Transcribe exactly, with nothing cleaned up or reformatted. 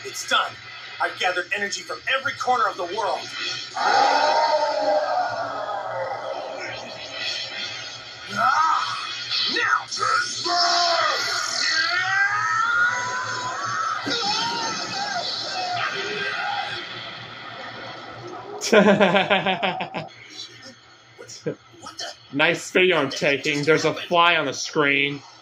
It's done. I've gathered energy from every corner of the world. Ah! Now! Nice video I'm taking. There's a fly on the screen.